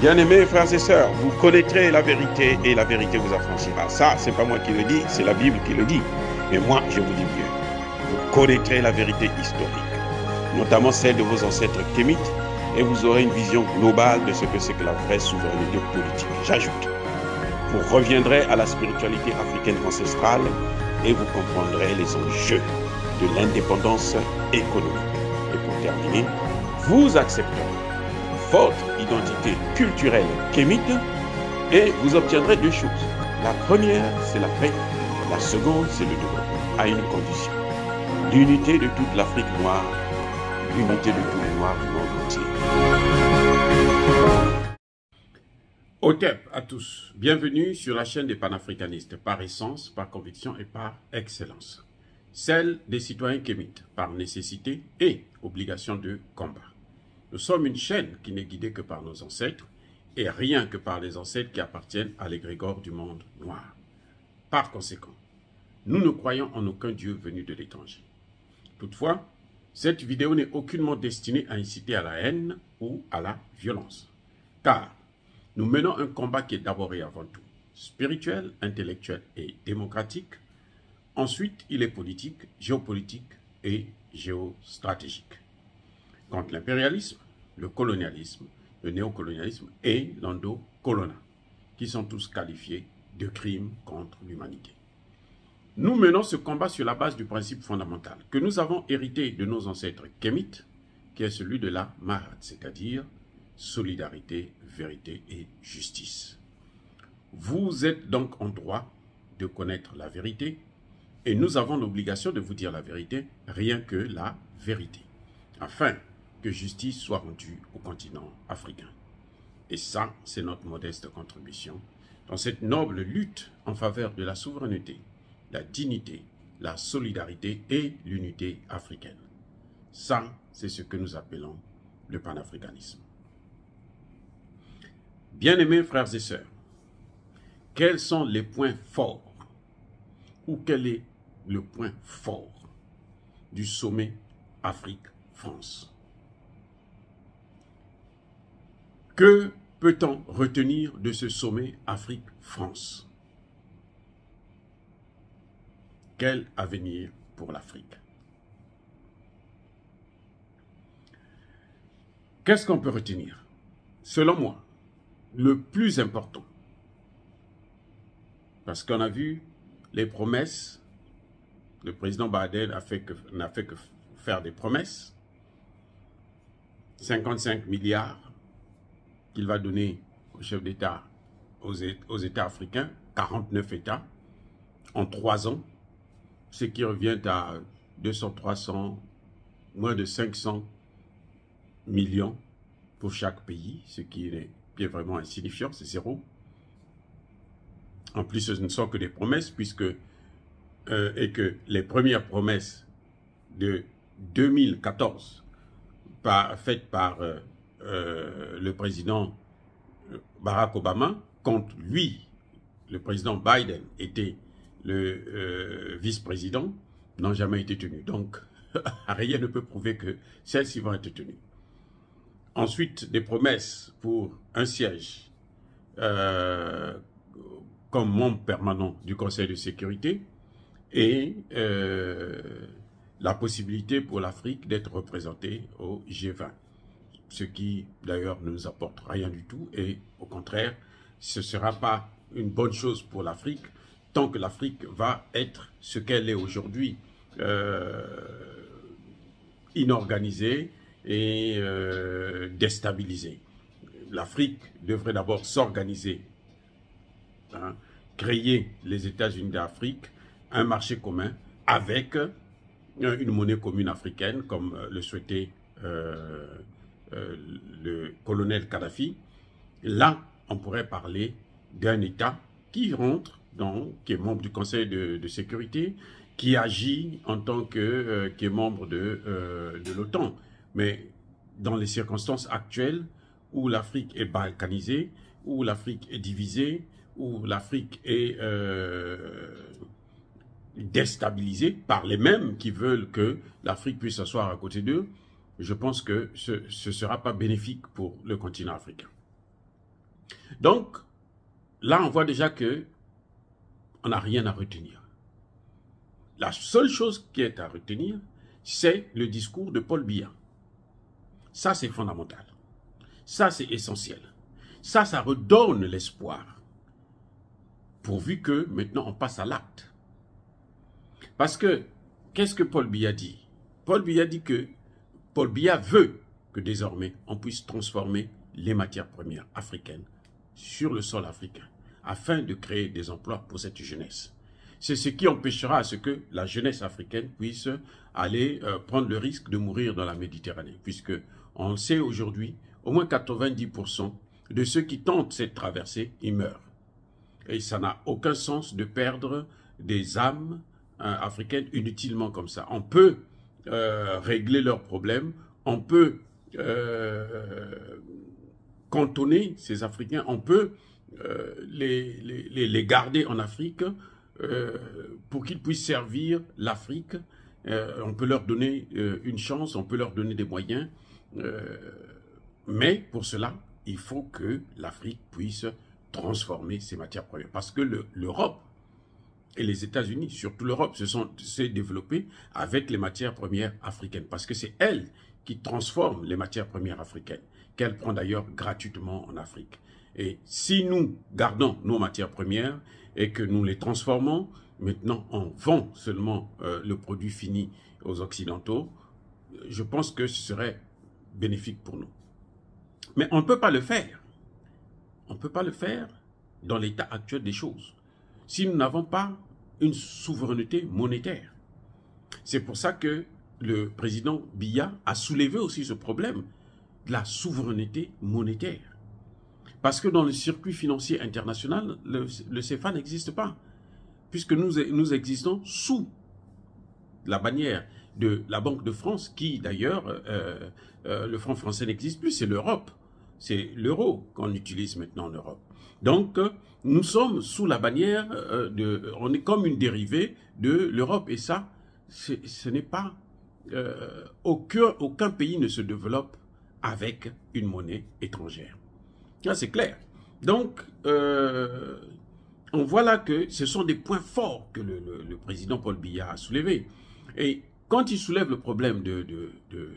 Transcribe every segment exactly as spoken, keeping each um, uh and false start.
Bien-aimés frères et sœurs, vous connaîtrez la vérité et la vérité vous affranchira. Ça, c'est pas moi qui le dis, c'est la Bible qui le dit. Mais moi, je vous dis mieux. Vous connaîtrez la vérité historique, notamment celle de vos ancêtres kémites, et vous aurez une vision globale de ce que c'est que la vraie souveraineté politique. J'ajoute, vous reviendrez à la spiritualité africaine ancestrale et vous comprendrez les enjeux de l'indépendance économique. Et pour terminer, vous accepterez votre identité culturelle kémite et vous obtiendrez deux choses. La première, c'est la paix. La seconde, c'est le développement, à une condition. L'unité de toute l'Afrique noire, l'unité de tous les Noirs du monde entier. Otep à tous. Bienvenue sur la chaîne des panafricanistes, par essence, par conviction et par excellence. Celle des citoyens kémites, par nécessité et obligation de combat. Nous sommes une chaîne qui n'est guidée que par nos ancêtres et rien que par les ancêtres qui appartiennent à l'égrégore du monde noir. Par conséquent, nous ne croyons en aucun Dieu venu de l'étranger. Toutefois, cette vidéo n'est aucunement destinée à inciter à la haine ou à la violence. Car nous menons un combat qui est d'abord et avant tout spirituel, intellectuel et démocratique. Ensuite, il est politique, géopolitique et géostratégique. Contre l'impérialisme, le colonialisme, le néocolonialisme et l'endocolonat, qui sont tous qualifiés de crimes contre l'humanité. Nous menons ce combat sur la base du principe fondamental que nous avons hérité de nos ancêtres kémites, qui est celui de la Mahat, c'est-à-dire solidarité, vérité et justice. Vous êtes donc en droit de connaître la vérité et nous avons l'obligation de vous dire la vérité, rien que la vérité, afin que justice soit rendue au continent africain. Et ça, c'est notre modeste contribution dans cette noble lutte en faveur de la souveraineté, la dignité, la solidarité et l'unité africaine. Ça, c'est ce que nous appelons le panafricanisme. Bien-aimés frères et sœurs, quels sont les points forts ou quel est le point fort du sommet Afrique-France? Que peut-on retenir de ce sommet Afrique-France? Quel avenir pour l'Afrique? Qu'est-ce qu'on peut retenir? Selon moi, le plus important, parce qu'on a vu les promesses, le président Biden n'a fait, fait que faire des promesses, cinquante-cinq milliards qu'il va donner aux chefs d'État, aux, aux États africains, quarante-neuf États, en trois ans, ce qui revient à deux cents, trois cents, moins de cinq cents millions pour chaque pays, ce qui est, qui est vraiment insignifiant, c'est zéro. En plus, ce ne sont que des promesses, puisque euh, et que les premières promesses de deux mille quatorze, par, faites par euh, euh, le président Barack Obama, quand lui, le président Biden, était le euh, vice-président, n'ont jamais été tenues. Donc, rien ne peut prouver que celles-ci vont être tenues. Ensuite, des promesses pour un siège euh, comme membre permanent du Conseil de sécurité et euh, la possibilité pour l'Afrique d'être représentée au G vingt. Ce qui, d'ailleurs, ne nous apporte rien du tout et, au contraire, ce ne sera pas une bonne chose pour l'Afrique tant que l'Afrique va être ce qu'elle est aujourd'hui, euh, inorganisée et euh, déstabilisée. L'Afrique devrait d'abord s'organiser, hein, créer les États-Unis d'Afrique, un marché commun avec une monnaie commune africaine, comme le souhaitait euh, euh, le colonel Kadhafi. Là, on pourrait parler d'un État qui rentre, dans, qui est membre du Conseil de, de sécurité, qui agit en tant que euh, qui est membre de, euh, de l'OTAN. Mais dans les circonstances actuelles où l'Afrique est balkanisée, où l'Afrique est divisée, où l'Afrique est euh, déstabilisée par les mêmes qui veulent que l'Afrique puisse s'asseoir à côté d'eux, je pense que ce ne sera pas bénéfique pour le continent africain. Donc, là, on voit déjà que on n'a rien à retenir. La seule chose qui est à retenir, c'est le discours de Paul Biya. Ça, c'est fondamental. Ça, c'est essentiel. Ça, ça redonne l'espoir. Pourvu que, maintenant, on passe à l'acte. Parce que, qu'est-ce que Paul Biya dit? Paul Biya dit que Paul Biya veut que désormais, on puisse transformer les matières premières africaines sur le sol africain, afin de créer des emplois pour cette jeunesse. C'est ce qui empêchera à ce que la jeunesse africaine puisse aller euh, prendre le risque de mourir dans la Méditerranée, puisque on sait aujourd'hui, au moins quatre-vingt-dix pour cent de ceux qui tentent cette traversée, ils meurent. Et ça n'a aucun sens de perdre des âmes hein, africaines inutilement comme ça. On peut euh, régler leurs problèmes, on peut euh, cantonner ces Africains, on peut euh, les, les, les garder en Afrique euh, pour qu'ils puissent servir l'Afrique. Euh, on peut leur donner euh, une chance, on peut leur donner des moyens. Euh, mais pour cela, il faut que l'Afrique puisse transformer ses matières premières. Parce que l'Europe et les États-Unis, surtout l'Europe, se sont s'est développés avec les matières premières africaines. Parce que c'est elles qui transforment les matières premières africaines, qu'elles prennent d'ailleurs gratuitement en Afrique. Et si nous gardons nos matières premières et que nous les transformons, maintenant on vend seulement euh, le produit fini aux Occidentaux, je pense que ce serait bénéfique pour nous. Mais on ne peut pas le faire. On ne peut pas le faire dans l'état actuel des choses, si nous n'avons pas une souveraineté monétaire. C'est pour ça que le président Biya a soulevé aussi ce problème de la souveraineté monétaire. Parce que dans le circuit financier international, le, le C F A n'existe pas, puisque nous, nous existons sous la bannière de la Banque de France, qui d'ailleurs, euh, euh, le franc français n'existe plus, c'est l'Europe. C'est l'euro qu'on utilise maintenant en Europe. Donc, euh, nous sommes sous la bannière, euh, de, on est comme une dérivée de l'Europe. Et ça, ce n'est pas, euh, aucun, aucun pays ne se développe avec une monnaie étrangère. Là, c'est clair. Donc, euh, on voit là que ce sont des points forts que le, le, le président Paul Biya a soulevés. Et quand il soulève le problème de, de, de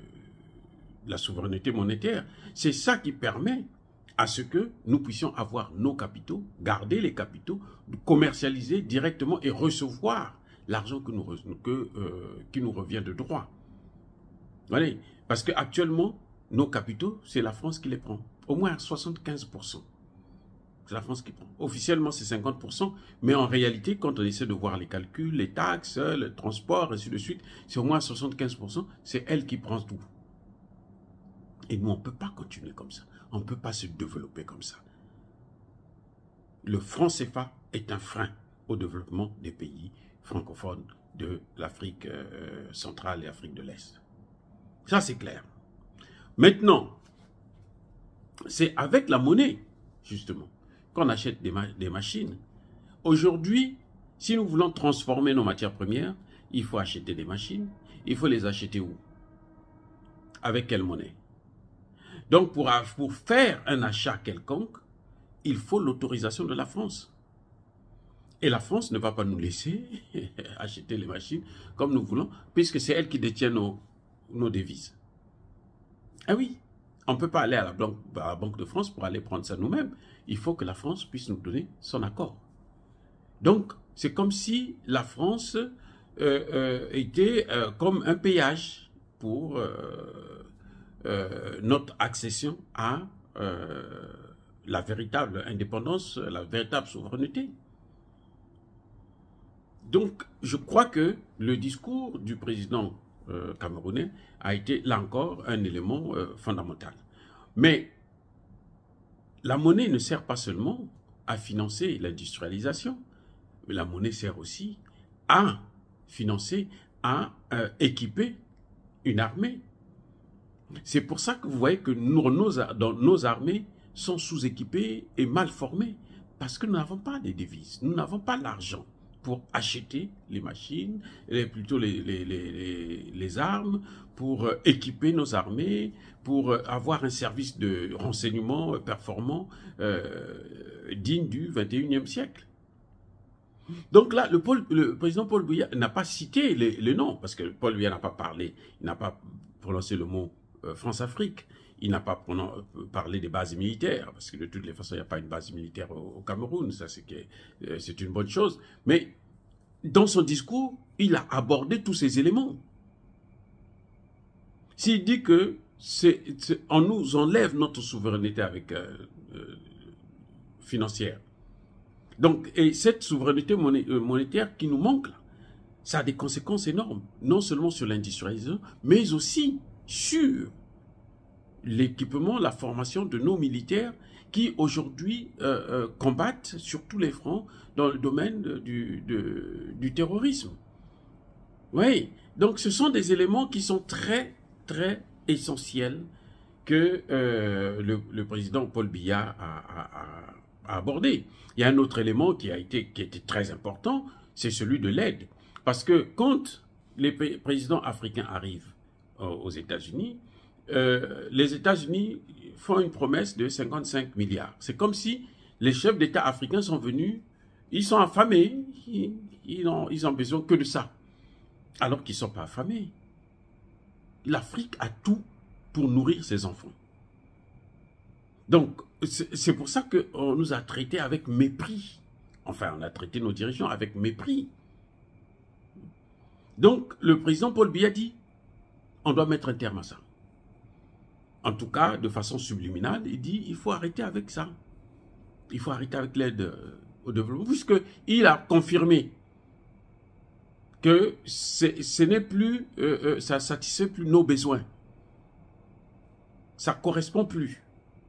la souveraineté monétaire, c'est ça qui permet à ce que nous puissions avoir nos capitaux, garder les capitaux, commercialiser directement et recevoir l'argent que nous, que, euh, qui nous revient de droit. Voilà. Parce qu'actuellement, nos capitaux, c'est la France qui les prend. Au moins à soixante-quinze pour cent. C'est la France qui prend. Officiellement, c'est cinquante pour cent. Mais en réalité, quand on essaie de voir les calculs, les taxes, le transport, et ainsi de suite, c'est au moins à soixante-quinze pour cent. C'est elle qui prend tout. Et nous, on ne peut pas continuer comme ça. On ne peut pas se développer comme ça. Le franc C F A est un frein au développement des pays francophones de l'Afrique euh, centrale et Afrique de l'Est. Ça, c'est clair. Maintenant, c'est avec la monnaie, justement, qu'on achète des, ma des machines. Aujourd'hui, si nous voulons transformer nos matières premières, il faut acheter des machines. Il faut les acheter où? Avec quelle monnaie? Donc, pour, pour faire un achat quelconque, il faut l'autorisation de la France. Et la France ne va pas nous laisser acheter les machines comme nous voulons, puisque c'est elle qui détient nos, nos devises. Ah oui, on ne peut pas aller à la, banque, à la Banque de France pour aller prendre ça nous-mêmes. Il faut que la France puisse nous donner son accord. Donc, c'est comme si la France euh, euh, était euh, comme un péage pour euh, euh, notre accession à euh, la véritable indépendance, la véritable souveraineté. Donc, je crois que le discours du président euh, camerounais a été, là encore, un élément euh, fondamental. Mais la monnaie ne sert pas seulement à financer l'industrialisation, mais la monnaie sert aussi à financer, à euh, équiper une armée. C'est pour ça que vous voyez que nos, nos, dans, nos armées sont sous-équipées et mal formées, parce que nous n'avons pas de devises, nous n'avons pas l'argent pour acheter les machines, les, plutôt les, les, les, les, les armes, pour euh, équiper nos armées, pour euh, avoir un service de renseignement euh, performant, euh, digne du vingt et unième siècle. Donc là, le, Paul, le président Paul Biya n'a pas cité les, les noms, parce que Paul Biya n'a pas parlé, il n'a pas prononcé le mot euh, France-Afrique, il n'a pas parlé des bases militaires, parce que de toutes les façons, il n'y a pas une base militaire au, au Cameroun, ça c'est euh, une bonne chose. Mais dans son discours, il a abordé tous ces éléments. S'il dit que c'est, c'est, on nous enlève notre souveraineté avec, euh, euh, financière, donc, et cette souveraineté monétaire qui nous manque, là, ça a des conséquences énormes, non seulement sur l'industrialisation, mais aussi sur l'équipement, la formation de nos militaires qui aujourd'hui euh, euh, combattent sur tous les fronts dans le domaine de, du, de, du terrorisme. Oui, donc ce sont des éléments qui sont très, très essentiels que euh, le, le président Paul Biya a, a, a à aborder. Il y a un autre élément qui a été, qui a été très important, c'est celui de l'aide. Parce que quand les présidents africains arrivent aux États-Unis, euh, les États-Unis font une promesse de cinquante-cinq milliards. C'est comme si les chefs d'État africains sont venus, ils sont affamés, ils, ils, ont, ils ont besoin que de ça. Alors qu'ils ne sont pas affamés. L'Afrique a tout pour nourrir ses enfants. Donc, c'est pour ça qu'on nous a traités avec mépris. Enfin, on a traité nos dirigeants avec mépris. Donc, le président Paul Biya dit, on doit mettre un terme à ça. En tout cas, de façon subliminale, il dit, il faut arrêter avec ça. Il faut arrêter avec l'aide au développement, puisqu'il a confirmé que ce n'est plus, euh, euh, ça ne satisfait plus nos besoins. Ça ne correspond plus.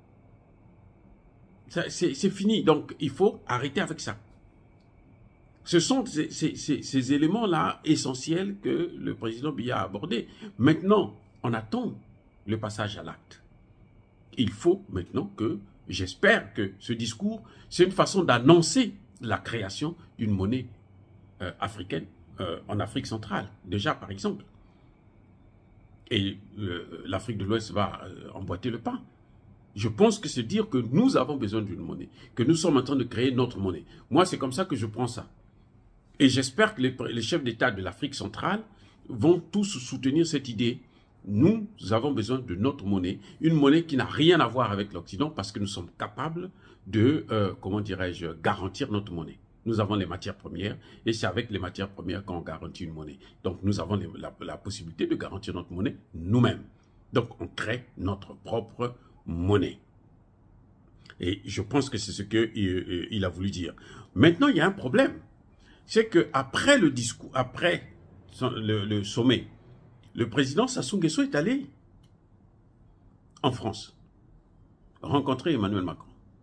C'est fini, donc il faut arrêter avec ça. Ce sont ces, ces, ces, ces éléments-là essentiels que le président Biya a abordés. Maintenant, on attend le passage à l'acte. Il faut maintenant que, j'espère que ce discours, c'est une façon d'annoncer la création d'une monnaie euh, africaine euh, en Afrique centrale, déjà par exemple. Et euh, l'Afrique de l'Ouest va euh, emboîter le pas. Je pense que c'est dire que nous avons besoin d'une monnaie, que nous sommes en train de créer notre monnaie. Moi, c'est comme ça que je prends ça. Et j'espère que les, les chefs d'État de l'Afrique centrale vont tous soutenir cette idée. Nous avons besoin de notre monnaie, une monnaie qui n'a rien à voir avec l'Occident parce que nous sommes capables de, euh, comment dirais-je, garantir notre monnaie. Nous avons les matières premières et c'est avec les matières premières qu'on garantit une monnaie. Donc, nous avons les, la, la possibilité de garantir notre monnaie nous-mêmes. Donc, on crée notre propre monnaie. Et je pense que c'est ce qu'il euh, il a voulu dire. Maintenant, il y a un problème. C'est qu'après le discours, après son, le, le sommet, le président Sassou Nguesso est allé en France rencontrer Emmanuel Macron.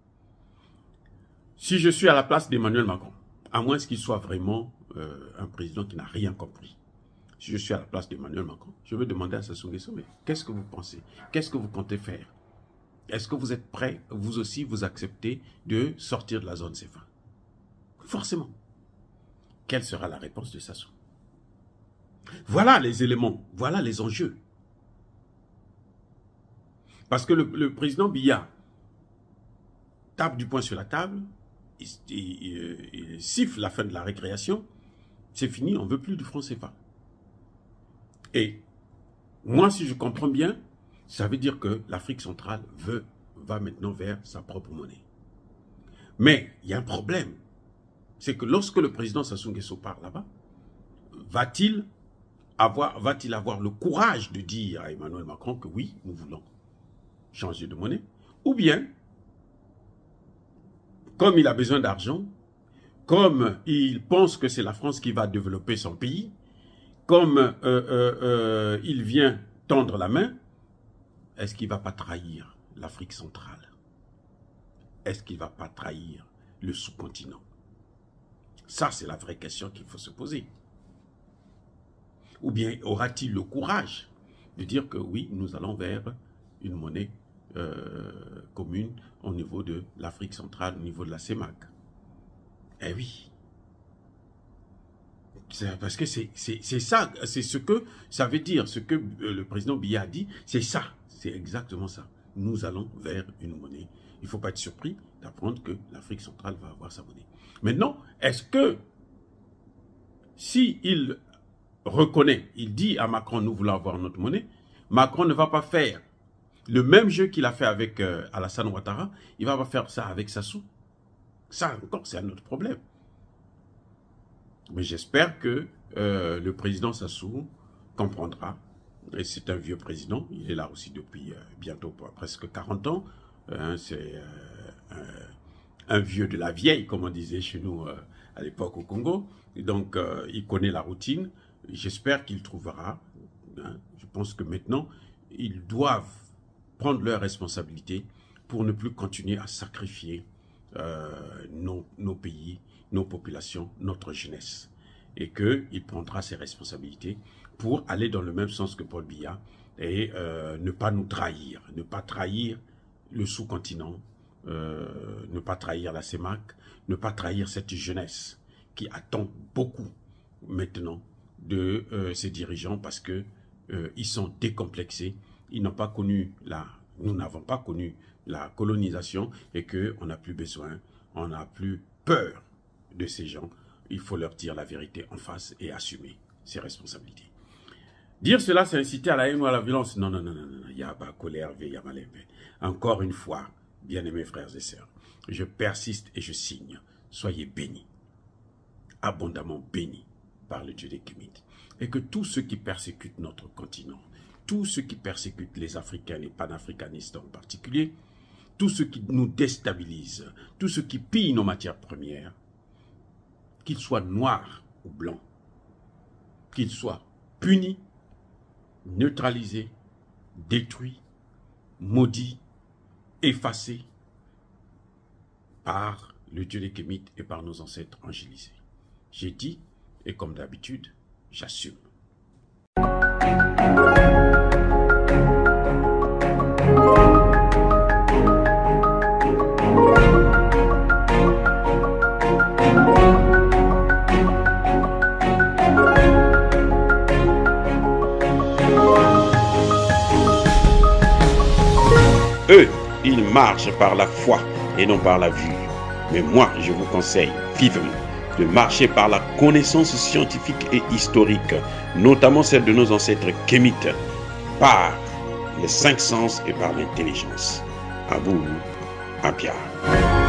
Si je suis à la place d'Emmanuel Macron, à moins qu'il soit vraiment euh, un président qui n'a rien compris, si je suis à la place d'Emmanuel Macron, je vais demander à Sassou Nguesso, mais qu'est-ce que vous pensez? Qu'est-ce que vous comptez faire? Est-ce que vous êtes prêts, vous aussi, vous acceptez de sortir de la zone C F A? Forcément. Quelle sera la réponse de Sassou? Voilà les éléments, voilà les enjeux. Parce que le, le président Biya tape du poing sur la table, il, il, il, il siffle la fin de la récréation, c'est fini, on ne veut plus du franc C F A. Et moi, si je comprends bien, ça veut dire que l'Afrique centrale veut, va maintenant vers sa propre monnaie. Mais il y a un problème. C'est que lorsque le président Sassou Nguesso part là-bas, va-t-il avoir, va-t-il avoir le courage de dire à Emmanuel Macron que oui, nous voulons changer de monnaie? Ou bien, comme il a besoin d'argent, comme il pense que c'est la France qui va développer son pays, comme euh, euh, euh, il vient tendre la main, est-ce qu'il ne va pas trahir l'Afrique centrale? Est-ce qu'il ne va pas trahir le sous-continent? Ça, c'est la vraie question qu'il faut se poser. Ou bien aura-t-il le courage de dire que oui, nous allons vers une monnaie euh, commune au niveau de l'Afrique centrale, au niveau de la C E M A C? Eh oui. Parce que c'est ça, c'est ce que ça veut dire, ce que le président Biya a dit, c'est ça, c'est exactement ça. Nous allons vers une monnaie. Il ne faut pas être surpris d'apprendre que l'Afrique centrale va avoir sa monnaie. Maintenant, est-ce que si il reconnaît, il dit à Macron, nous voulons avoir notre monnaie, Macron ne va pas faire le même jeu qu'il a fait avec euh, Alassane Ouattara, il va pas faire ça avec Sassou. Ça encore, c'est un autre problème. Mais j'espère que euh, le président Sassou comprendra. Et c'est un vieux président, il est là aussi depuis euh, bientôt presque quarante ans. Euh, c'est euh, un, un vieux de la vieille, comme on disait chez nous euh, à l'époque au Congo. Et donc, euh, il connaît la routine. J'espère qu'il trouvera. Hein, je pense que maintenant, ils doivent prendre leurs responsabilités pour ne plus continuer à sacrifier euh, nos, nos pays, nos populations, notre jeunesse. Et qu'il prendra ses responsabilités pour aller dans le même sens que Paul Biya et euh, ne pas nous trahir, ne pas trahir le sous-continent, euh, ne pas trahir la CEMAC, ne pas trahir cette jeunesse qui attend beaucoup maintenant de euh, ces dirigeants parce que euh, ils sont décomplexés, ils n'ont pas connu la, nous n'avons pas connu la colonisation et que on n'a plus besoin, on n'a plus peur de ces gens. Il faut leur dire la vérité en face et assumer ses responsabilités. Dire cela, c'est inciter à la haine ou à la violence. Non, non, non, non, non. Il y a pas colère, il y a mal élevé. Encore une fois, bien-aimés frères et sœurs, je persiste et je signe. Soyez bénis, abondamment bénis par le Dieu des Kémites. Et que tous ceux qui persécutent notre continent, tous ceux qui persécutent les Africains, les panafricanistes en particulier, tous ceux qui nous déstabilisent, tous ceux qui pillent nos matières premières, qu'ils soient noirs ou blancs, qu'ils soient punis, neutralisés, détruits, maudits, effacés par le Dieu des Kémites et par nos ancêtres angélisés. J'ai dit, et comme d'habitude, j'assume. Eux, ils marchent par la foi et non par la vue. Mais moi, je vous conseille vivement de marcher par la connaissance scientifique et historique, notamment celle de nos ancêtres kémites, par les cinq sens et par l'intelligence. À vous, Apia.